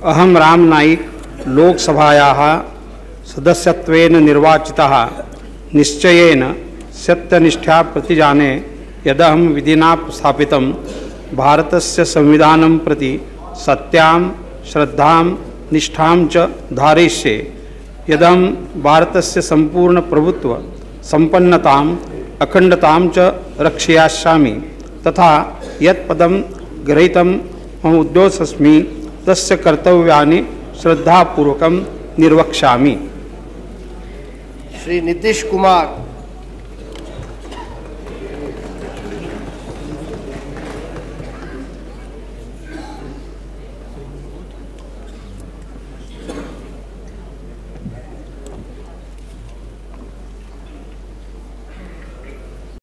अहम राम नाईक लोकसभायाः सदस्यत्वेन निर्वाचितः निश्चयेन सत्यनिष्ठया प्रतिजाने यदहं विधिना स्थापितं भारतस्य संविधानं प्रति सत्यां श्रद्धां निष्ठां च धारयिष्ये। यदहं भारतस्य संपूर्ण प्रभुत्व संपन्नतां अखंडतां च रक्षयिष्यामि तथा यत् पदं गृहीतं मम उद्योगस्मि तस्य कर्तव्यानि श्रद्धापूर्वकं निर्वक्ष्यामि। श्री नीतीश कुमार।